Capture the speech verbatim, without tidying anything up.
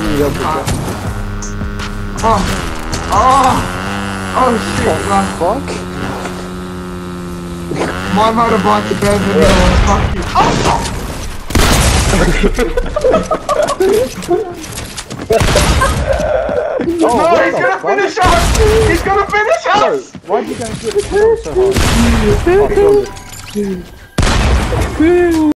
need help with that. Oh! Oh! Oh shit, man. Fuck? My motorbike's better than yours, fuck you. Oh! Oh, no, he's gonna fuck? finish us! He's gonna finish us! Why'd you guys get the so hard? Oh,